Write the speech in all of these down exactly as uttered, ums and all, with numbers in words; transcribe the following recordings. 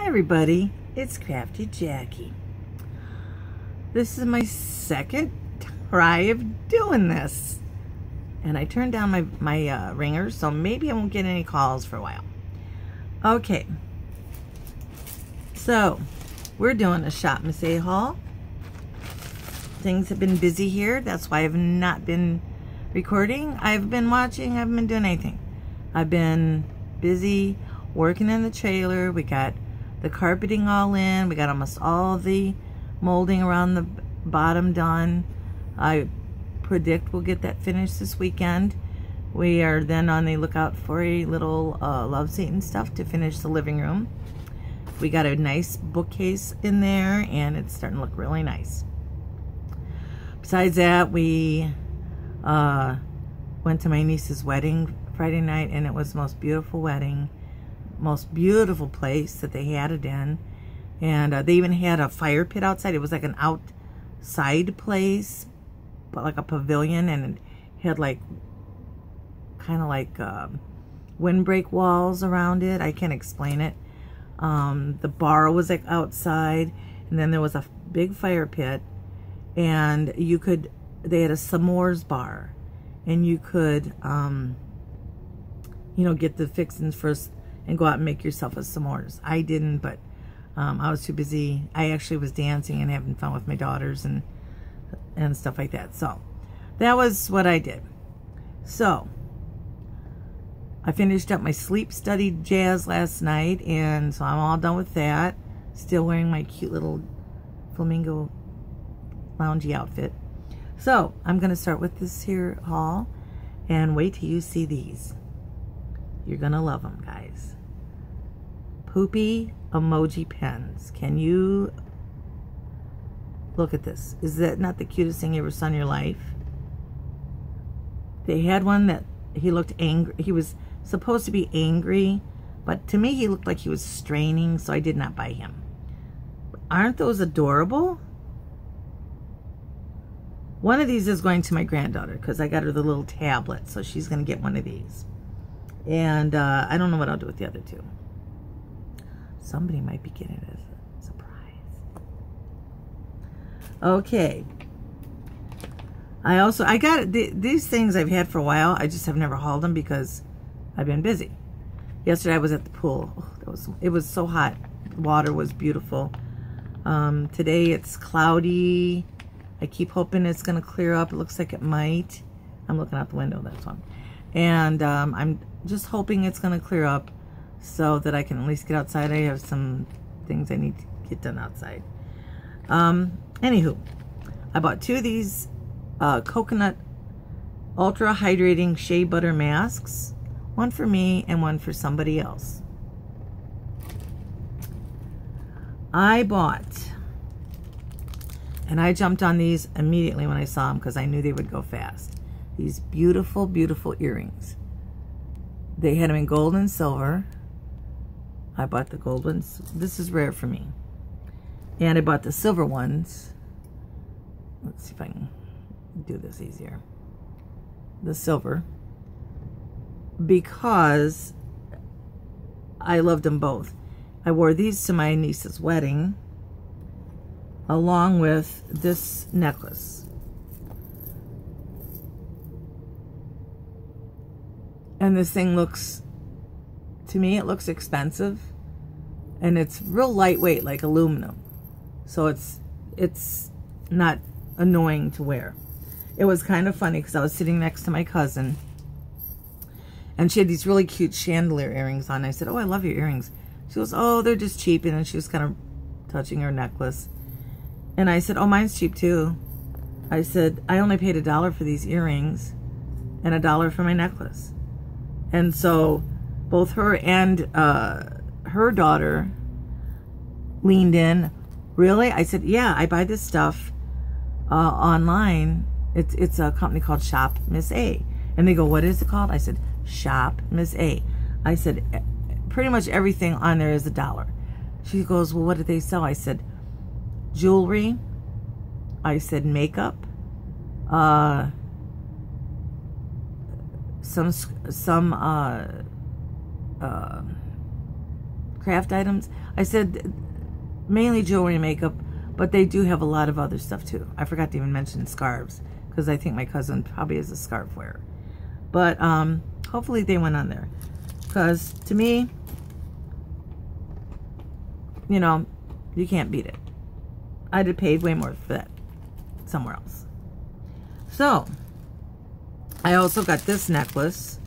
Hi everybody, it's Crafty Jackie. This is my second try of doing this. And I turned down my, my uh, ringer, so maybe I won't get any calls for a while. Okay. So, we're doing a Shop Miss A haul. Things have been busy here, that's why I've not been recording. I've been watching, I haven't been doing anything. I've been busy working in the trailer. We got the carpeting all in. We got almost all the molding around the bottom done. I predict we'll get that finished this weekend. We are then on the lookout for a little uh, love seat and stuff to finish the living room. We got a nice bookcase in there and it's starting to look really nice. Besides that, we uh, went to my niece's wedding Friday night and it was the most beautiful wedding. Most beautiful place that they had it in, and uh, they even had a fire pit outside. It was like an outside place, but like a pavilion, and it had like kind of like uh, windbreak walls around it. I can't explain it. Um, the bar was like outside, and then there was a big fire pit, and you could they had a s'mores bar, and you could um, you know, get the fixings first and go out and make yourself a s'mores. I didn't, but um, I was too busy. I actually was dancing and having fun with my daughters and and stuff like that. So that was what I did. So I finished up my sleep study jazz last night, and so I'm all done with that. Still wearing my cute little flamingo loungy outfit. So I'm gonna start with this here haul, and wait till you see these. You're gonna love them, guys. Poopy emoji pens. Can you look at this? Is that not the cutest thing you ever saw in your life? They had one that he looked angry. He was supposed to be angry, but to me he looked like he was straining, so I did not buy him. Aren't those adorable? One of these is going to my granddaughter because I got her the little tablet, so she's gonna get one of these. And uh, I don't know what I'll do with the other two. Somebody might be getting it as a surprise. Okay. I also, I got, th these things I've had for a while. I just have never hauled them because I've been busy. Yesterday I was at the pool. Oh, that was, it was so hot. The water was beautiful. Um, today it's cloudy. I keep hoping it's going to clear up. It looks like it might. I'm looking out the window, that's one. And um, I'm just hoping it's going to clear up so that I can at least get outside. I have some things I need to get done outside. Um, anywho, I bought two of these uh, coconut ultra hydrating shea butter masks. One for me and one for somebody else. I bought, and I jumped on these immediately when I saw them because I knew they would go fast. These beautiful, beautiful earrings. They had them in gold and silver. I bought the gold ones. This is rare for me. And I bought the silver ones. Let's see if I can do this easier. The silver. Because I loved them both. I wore these to my niece's wedding, along with this necklace. And this thing looks, to me, it looks expensive. And it's real lightweight, like aluminum. So it's it's not annoying to wear. It was kind of funny because I was sitting next to my cousin. And she had these really cute chandelier earrings on. I said, oh, I love your earrings. She goes, oh, they're just cheap. And then she was kind of touching her necklace. And I said, oh, mine's cheap too. I said, I only paid a dollar for these earrings and a dollar for my necklace. And so both her and uh, her daughter leaned in. Really? I said, yeah, I buy this stuff uh, online. It's, it's a company called Shop Miss A. And they go, what is it called? I said, Shop Miss A. I said, pretty much everything on there is a dollar. She goes, well, what do they sell? I said, jewelry. I said, makeup. Uh... Some, some, uh, uh, craft items. I said mainly jewelry and makeup, but they do have a lot of other stuff too. I forgot to even mention scarves, because I think my cousin probably is a scarf wearer. But um, hopefully they went on there, because to me, you know, you can't beat it. I'd have paid way more for that somewhere else. So, I also got this necklace.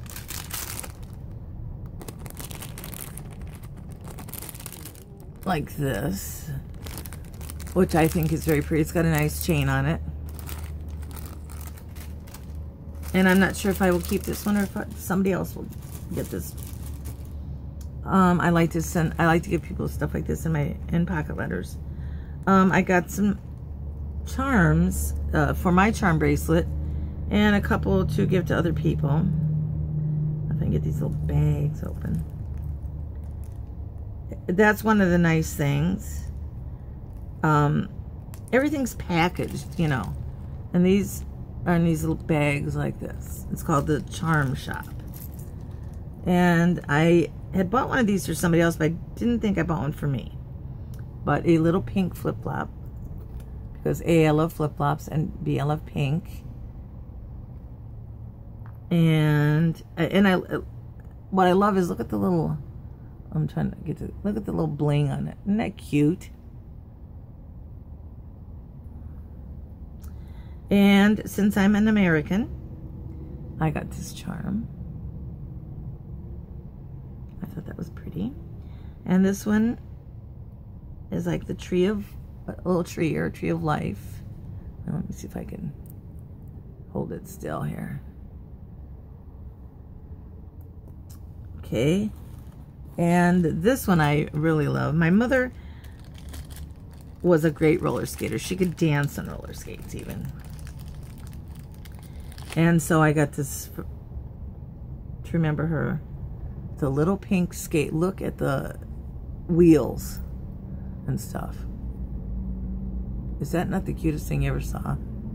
Like this, which I think is very pretty. It's got a nice chain on it. And I'm not sure if I will keep this one or if somebody else will get this. Um, I like to send, I like to give people stuff like this in my in pocket letters. Um, I got some charms uh, for my charm bracelet and a couple to give to other people. If I can get these little bags open. That's one of the nice things. Um, everything's packaged, you know. And these are in these little bags like this. It's called the Charm Shop. And I had bought one of these for somebody else, but I didn't think I bought one for me. But a little pink flip-flop. Because A, I love flip-flops, and B, I love pink. And, and I, what I love is, look at the little... I'm trying to get to look at the little bling on it. Isn't that cute? And since I'm an American, I got this charm. I thought that was pretty. And this one is like the tree of a little tree or a tree of life. Now, let me see if I can hold it still here. Okay. And this one I really love. My mother was a great roller skater. She could dance on roller skates even. And so I got this to remember her. The little pink skate. Look at the wheels and stuff. Is that not the cutest thing you ever saw?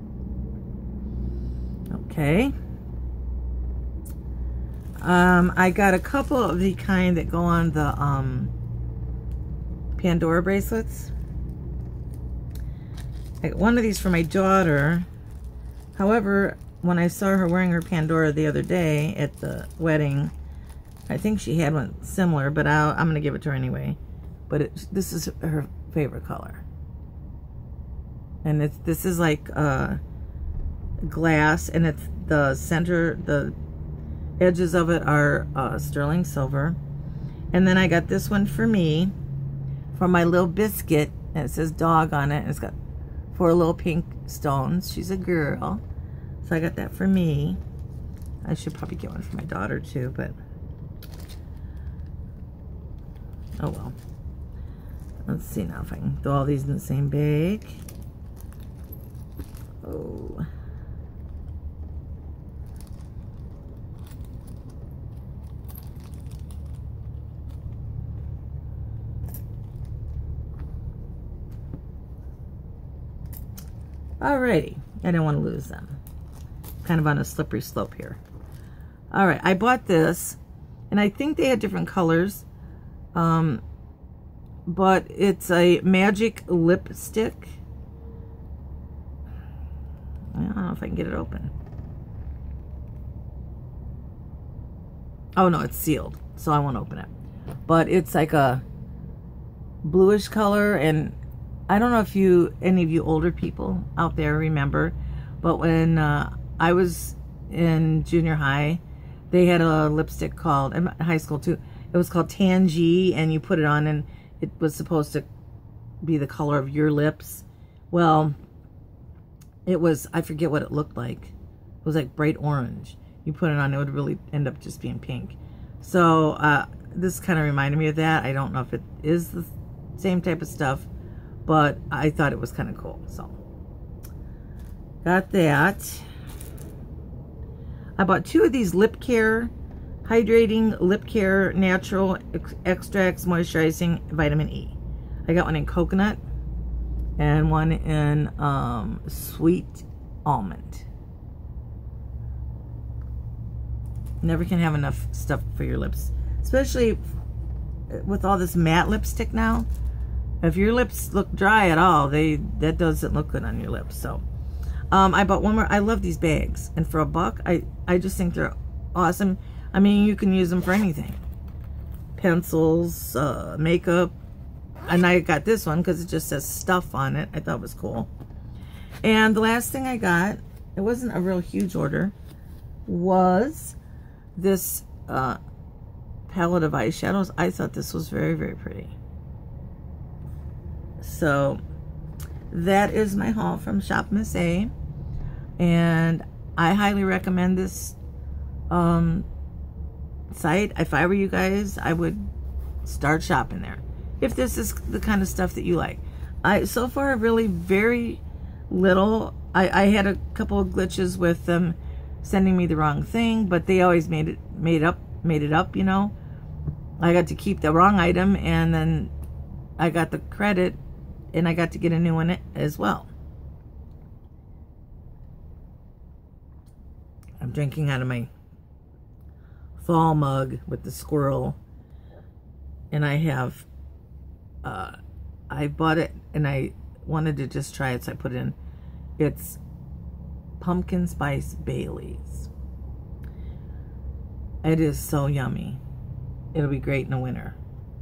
Okay. Um, I got a couple of the kind that go on the um, Pandora bracelets. I got one of these for my daughter. However, when I saw her wearing her Pandora the other day at the wedding, I think she had one similar, but I'll, I'm going to give it to her anyway. But it, this is her favorite color. And it's this is like uh, glass, and it's the center, the edges of it are uh, sterling silver. And then I got this one for me, for my little biscuit, and it says dog on it, and it's got four little pink stones. She's a girl, so I got that for me. I should probably get one for my daughter too, but oh well. Let's see now if I can throw all these in the same bag. Oh. Alrighty, I don't want to lose them. Kind of on a slippery slope here. Alright, I bought this, and I think they had different colors, um, but it's a magic lipstick. I don't know if I can get it open. Oh no, it's sealed, so I won't open it. But it's like a bluish color, and I don't know if you, any of you older people out there remember, but when uh, I was in junior high, they had a lipstick called, in high school too, it was called Tangy, and you put it on and it was supposed to be the color of your lips. Well, it was, I forget what it looked like. It was like bright orange. You put it on, it would really end up just being pink. So uh, this kind of reminded me of that. I don't know if it is the same type of stuff, but I thought it was kind of cool. So got that. I bought two of these lip care, hydrating lip care natural ex extracts moisturizing vitamin E. I got one in coconut and one in um, sweet almond. Never can have enough stuff for your lips, especially with all this matte lipstick now, if your lips look dry at all, they that doesn't look good on your lips. So um, I bought one more. I love these bags, and for a buck, I I just think they're awesome. I mean, you can use them for anything, pencils, uh, makeup, and I got this one because it just says stuff on it. I thought it was cool. And the last thing I got, it wasn't a real huge order, was this uh, palette of eyeshadows. I thought this was very, very pretty. So that is my haul from Shop Miss A, and I highly recommend this um, site. If I were you guys, I would start shopping there if this is the kind of stuff that you like. I so far really very little. I, I had a couple of glitches with them sending me the wrong thing, but they always made it made up made it up, you know. I got to keep the wrong item, and then I got the credit, and I got to get a new one as well. I'm drinking out of my fall mug with the squirrel, and I have uh, I bought it and I wanted to just try it, so I put it in. It's pumpkin spice Baileys. It is so yummy. It'll be great in the winter.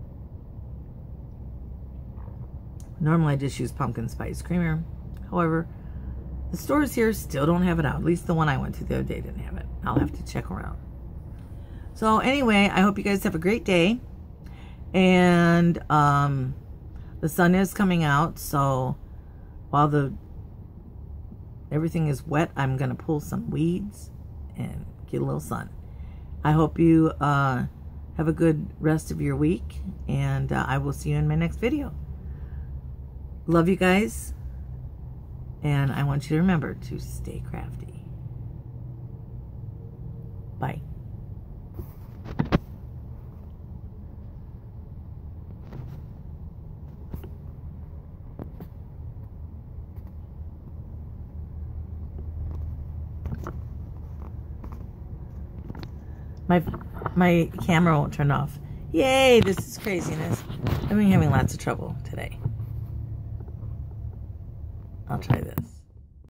Normally I just use pumpkin spice creamer. However, the stores here still don't have it out. At least the one I went to the other day didn't have it. I'll have to check around. So anyway, I hope you guys have a great day. And um, the sun is coming out. So while the everything is wet, I'm going to pull some weeds and get a little sun. I hope you uh, have a good rest of your week. And uh, I will see you in my next video. Love you guys, and I want you to remember to stay crafty. Bye. My my camera won't turn off. Yay, this is craziness. I've been having lots of trouble today. I'll try this.